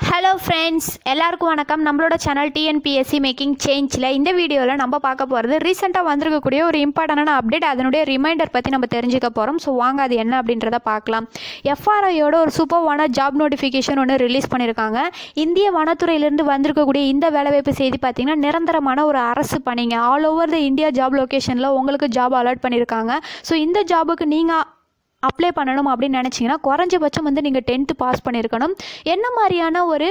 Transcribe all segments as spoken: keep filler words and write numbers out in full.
Hello friends, எல்லாருக்கும் வணக்கம். நம்மளோட சேனல் டிஎன்பிஎஸ்சி மேக்கிங் சேஞ்சில் இந்த வீடியோவில் நம்ம பார்க்க போகிறது ரீசெண்டாக வந்திருக்கக்கூடிய ஒரு இம்பார்ட்டண்டான அப்டேட், அதனுடைய ரிமைண்டர் பற்றி நம்ம தெரிஞ்சுக்க போகிறோம். ஸோ வாங்க அது என்ன அப்படின்றத பார்க்கலாம். எஃப்ஆர்ஐயோட ஒரு சூப்பர்வான ஜாப் நோட்டிஃபிகேஷன் ஒன்று ரிலீஸ் பண்ணியிருக்காங்க. இந்திய வனத்துறையிலிருந்து வந்திருக்கக்கூடிய இந்த வேலைவாய்ப்பு செய்தி பார்த்திங்கன்னா நிரந்தரமான ஒரு அரசு பணிங்க. All over the India job லொக்கேஷனில் உங்களுக்கு ஜாப் அலாட் பண்ணியிருக்காங்க. ஸோ இந்த ஜாபுக்கு நீங்கள் அப்ளை பண்ணணும் அப்படின்னு நினச்சிங்கன்னா குறைஞ்சபட்சம் வந்து நீங்கள் டென்த்து பாஸ் பண்ணியிருக்கணும். என்ன மாதிரியான ஒரு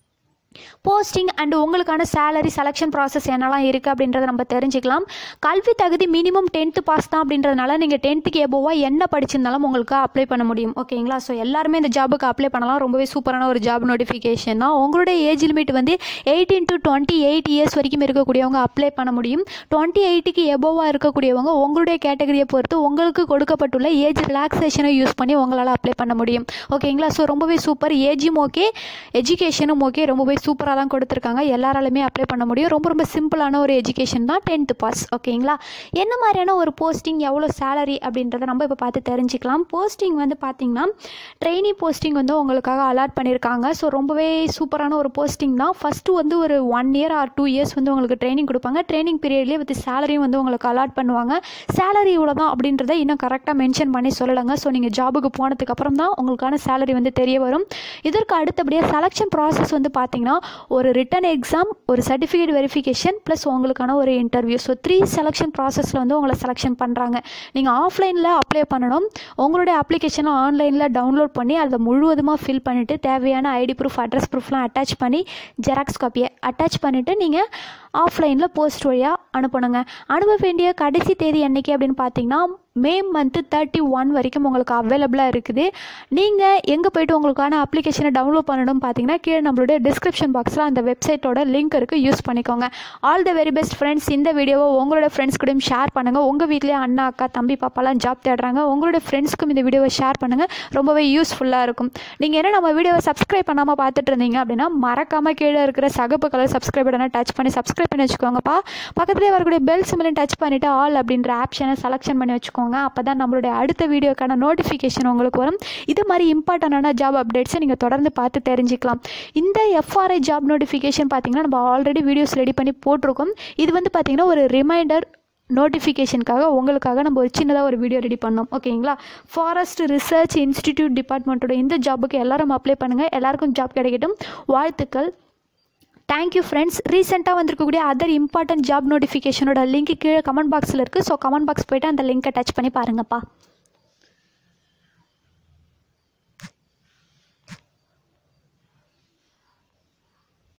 போஸ்டிங் அண்ட் உங்களுக்கான சேலரி செலெக்ஷன் ப்ராசஸ் என்னெல்லாம் இருக்குது அப்படின்றத நம்ம தெரிஞ்சுக்கலாம். கல்வி தகுதி மினிமம் டென்த்து பாஸ் தான் அப்படின்றதுனால நீங்கள் டென்த்துக்கு எபோவாக என்ன படிச்சிருந்தாலும் உங்களுக்கு அப்ளை பண்ண முடியும். ஓகேங்களா? ஸோ எல்லாருமே இந்த ஜாபுக்கு அப்ளை பண்ணலாம். ரொம்பவே சூப்பரான ஒரு ஜாப் நோட்டிஃபிகேஷன் தான். உங்களுடைய ஏஜ் லிமிட் வந்து eighteen to twenty eight years வரைக்கும் இருக்கக்கூடியவங்க அப்ளை பண்ண முடியும். டுவெண்ட்டி எயிட்டுக்கு எபோவாக இருக்கக்கூடியவங்க உங்களுடைய கேட்டகரியை பொறுத்து உங்களுக்கு கொடுக்கப்பட்டுள்ள ஏஜ் ரிலாக்ஸேஷனை யூஸ் பண்ணி உங்களால் அப்ளை பண்ண முடியும். ஓகேங்களா? ஸோ ரொம்பவே சூப்பர். ஏஜும் ஓகே, எஜுகேஷனும் ஓகே, ரொம்பவே சூப்பராக தான் கொடுத்துருக்காங்க. எல்லாராலுமே அப்ளை பண்ண முடியும். ரொம்ப ரொம்ப சிம்பிளான ஒரு எஜுகேஷன் தான் டென்த்து பாஸ். ஓகேங்களா? என்ன மாதிரியான ஒரு போஸ்டிங், எவ்வளோ சேலரி அப்படின்றத நம்ம இப்போ பார்த்து தெரிஞ்சுக்கலாம். போஸ்டிங் வந்து பார்த்திங்கன்னா ட்ரெயினி போஸ்டிங் வந்து உங்களுக்காக அலாட் பண்ணியிருக்காங்க. ஸோ ரொம்பவே சூப்பரான ஒரு போஸ்டிங் தான். ஃபஸ்ட்டு வந்து ஒரு one year or two years வந்து உங்களுக்கு ட்ரைனிங் கொடுப்பாங்க. ட்ரைனிங் பீரியட்லேயே வித் சேலரியும் வந்து உங்களுக்கு அலாட் பண்ணுவாங்க. சேலரி இவ்வளோ தான் அப்படின்றத இன்னும் கரெக்டாக மென்ஷன் பண்ணி சொல்லலைங்க. ஸோ நீங்கள் ஜாபுக்கு போனதுக்கப்புறம் தான் உங்களுக்கான சேலரி வந்து தெரிய வரும். இதற்கு அடுத்தபடியாக செலெக்ஷன் ப்ராசஸ் வந்து பார்த்திங்கன்னா ஒரு ரிட்டன் எக்ஸாம், ஒரு சர்டிஃபிகேட் வெரிஃபிகேஷன் ப்ளஸ் உங்களுக்கான ஒரு இன்டர்வியூ. ஸோ த்ரீ செலெக்ஷன் ப்ராசஸில் வந்து உங்களை செலெக்ஷன் பண்ணுறாங்க. நீங்கள் ஆஃப்லைனில் அப்ளை பண்ணணும். உங்களுடைய அப்ளிகேஷனை ஆன்லைனில் டவுன்லோட் பண்ணி அதை முழுவதுமாக ஃபில் பண்ணிவிட்டு தேவையான ஐடி ப்ரூஃப், அட்ரஸ் ப்ரூஃப்லாம் அட்டாச் பண்ணி ஜெராக்ஸ் காப்பியை அட்டாச் பண்ணிவிட்டு நீங்கள் ஆஃப்லைனில் போஸ்ட் வழியாக அனுப்பணுங்க. அனுப்ப வேண்டிய கடைசி தேதி என்றைக்கு அப்படின்னு பார்த்தீங்கன்னா மே மந்த்து தேர்ட்டி ஒன் வரைக்கும் உங்களுக்கு அவைலபிளாக இருக்குது. நீங்கள் எங்கே போய்ட்டு உங்களுக்கான அப்ளிகேஷனை டவுன்லோட் பண்ணணும் பார்த்தீங்கன்னா கீழே நம்மளுடைய டிஸ்கிரிப்ஷன் பாக்ஸில் அந்த வெப்சைட்டோட லிங்க் இருக்குது, யூஸ் பண்ணிக்கோங்க. All the very best friends. இந்த வீடியோவை உங்களோட ஃப்ரெண்ட்ஸ் கூடயும் ஷேர் பண்ணுங்கள். உங்கள் வீட்டிலே அண்ணா, அக்கா, தம்பி, பாப்பாலாம் ஜாப் தேடுறாங்க. உங்களோட ஃப்ரெண்ட்ஸ்க்கும் இந்த வீடியோவை ஷேர் பண்ணுங்கள். ரொம்பவே யூஸ்ஃபுல்லாக இருக்கும். நீங்கள் என்ன நம்ம வீடியோவை சப்ஸ்கிரைப் பண்ணாமல் பார்த்துட்டு இருந்தீங்க அப்படின்னா மறக்காமல் கீழே இருக்கிற சகப்பு கலர் சப்ஸ்கிரைப் பட்டனை டச் பண்ணி சப்ஸ்கிரைப் பண்ணி வச்சுக்கோங்கப்பா. பக்கத்துலேயே வரக்கூடிய பெல் சிம்பிளையும் டச் பண்ணிவிட்டு ஆல் அப்படின்ற ஆப்ஷனை செலெக்ஷன் பண்ணி வச்சுக்கோங்க. அப்போ தான் நம்மளுடைய அடுத்த வீடியோக்கான நோட்டிஃபிகேஷன் உங்களுக்கு வரும். இது மாதிரி இம்பார்ட்டண்டான ஜாப் அப்டேட்ஸை நீங்கள் தொடர்ந்து பார்த்து தெரிஞ்சுக்கலாம். இந்த எஃப்ஆர்ஐ ஜாப் நோட்டிஃபிகேஷன் பார்த்தீங்கன்னா நம்ம ஆல்ரெடி வீடியோஸ் ரெடி பண்ணி போட்டிருக்கோம். இது வந்து பார்த்தீங்கன்னா ஒரு ரிமைண்டர் நோட்டிஃபிகேஷனுக்காக உங்களுக்காக நம்ம ஒரு சின்னதாக ஒரு வீடியோ ரெடி பண்ணோம். ஓகேங்களா? ஃபாரஸ்ட் ரிசர்ச் இன்ஸ்டிடியூட் டிபார்ட்மெண்ட்டோட இந்த ஜாபுக்கு எல்லாரும் அப்ளை பண்ணுங்கள். எல்லாருக்கும் ஜாப் கிடைக்கட்டும். வாழ்த்துக்கள். Thank you friends. ரீசெண்டாக வந்திருக்கக்கூடிய அதர் இம்பார்ட்டன்ட் ஜாப் நோட்டிஃபிகேஷனோட லிங்க் கீழே கமெண்ட் பாக்ஸில் இருக்குது. ஸோ கமெண்ட் பாக்ஸ் போய்ட்டு அந்த லிங்க்கை டச் பண்ணி பாருங்கப்பா.